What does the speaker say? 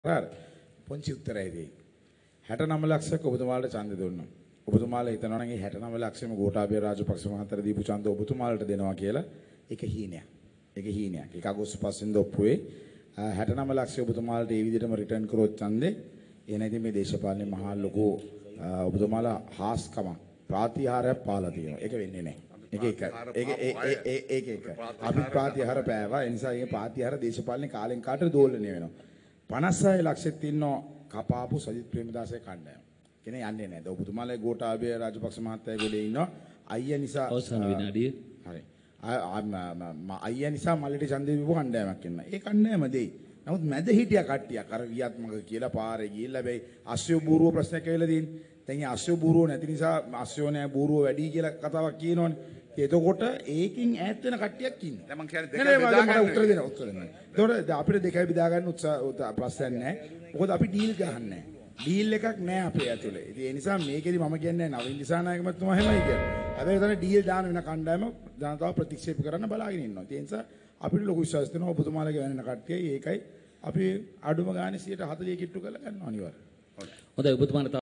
හරි. පොන්චි උත්තරයයි දෙයි. 69 ලක්ෂයක ඔබතුමාලට ඡන්දය දුන්නා. ඔබතුමාලා හිතනවා නම් ඒ 69 ලක්ෂෙම ගෝඨාභය රාජපක්ෂ මහත්තයාට දීපු ඡන්ද ඔබතුමාලට දෙනවා කියලා. ඒක හීනයක්. ඒක හීනයක්. ඒක අගෝස්තු 5 වෙනිදා ඔප්පුවේ 69 ලක්ෂය ඔබතුමාලට ඒ විදිහටම රිටර්න් කරොත් ඡන්දේ එන ඉතින් මේ දේශපාලනේ මහා ලොකු ඔබතුමාලා හාස්කම ප්‍රාතිහාරයක් පාලා තියෙනවා. ඒක වෙන්නේ නැහැ. ඒක අපි ප්‍රාතිහාර පෑවා. ඒ නිසා මේ ප්‍රාතිහාර දේශපාලනේ කාලෙන් කාලට දෝලණය වෙනවා. 56 ලක්ෂෙත් ඉන්නෝ කපාපු සජිත් ප්‍රේමදාසගේ කණ්ඩායම. කෙනේ යන්නේ නැහැ. ඔබතුමාලා ගෝඨාභය රාජපක්ෂ මහත්තයා ගොඩේ ඉන්නවා. අයියා නිසා අවසන් විනාඩිය. හරි. අයියා නිසා මල්ලිට ඡන්දෙ දීපු කණ්ඩායමක් ඉන්නවා. ඒ කණ්ඩායම දෙයි. නමුත් මැද හිටියා කට්ටියක් අර වියත්මක කියලා පාරේ ගිහිල්ලා බැයි අස්සෝ බූරුව ප්‍රශ්නයක් ඇවිල්ලා තියෙන්නේ. දැන් අස්සෝ බූරුව නැති නිසා අස්සෝ නෑ බූරුව වැඩි කියලා කතාවක් කියනවනේ. එතකොට ඒකින් ඈත් වෙන කට්ටියක් ඉන්නවා. දැන් මං කියන්නේ දෙකයි බෙදා ගන්න. උත්තර දෙන්න. එතකොට අපිට දෙකයි බෙදා ගන්න උත්සාහ ප්‍රශ්නයක් නෑ. මොකද අපි ඩීල් ගහන්නේ නෑ. ඩීල් එකක් නෑ අපේ ඇතුලේ. ඉතින් ඒ නිසා මේකෙදි මම කියන්නේ නවීන් දිසානායක මහත්මයා එහෙමයි කියලා. හැබැයි එතන ඩීල් දාන වෙන කණ්ඩායම ජනතාව ප්‍රතික්ෂේප කරන්න බලාගෙන ඉන්නවා. ඒ නිසා අපිට ලොකු විශ්වාසයක් තියෙනවා ඔබතුමාලගේ වෙන කට්ටියයි ඒකයි අපි අඩුම ගානේ 140 කිට්ටු කරලා ගන්නවා අනිවාර්යයෙන්. හොඳයි ඔබතුමාට